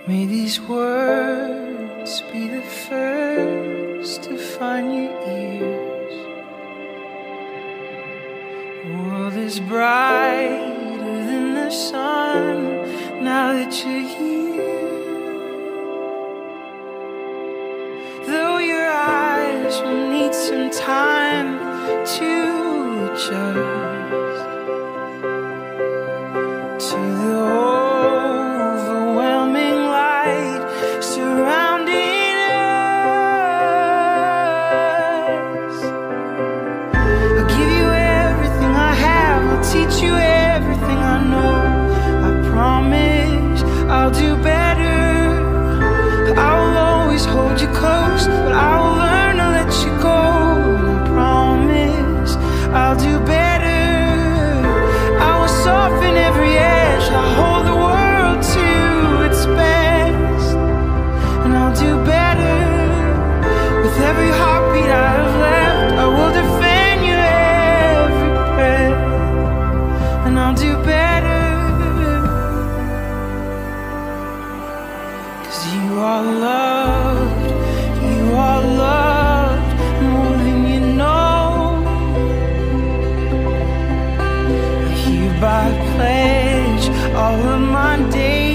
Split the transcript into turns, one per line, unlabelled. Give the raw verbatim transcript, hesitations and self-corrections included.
May these words be the first to find your ears. The world is brighter than the sun now that you're here. Though your eyes will need some time to adjust to the overwhelming light surrounding us. I'll give you everything I have, I'll teach you everything I know. I promise I'll do better. I will always hold you close, but I will learn to let you go. I promise I'll do better. I will soften every edge, I'll hold the world to its best. And I'll do better. With every heartbeat I've left, I will defend you every breath. And I'll do better. Cause you are loved, you are loved more than you know. I hereby pledge all of my days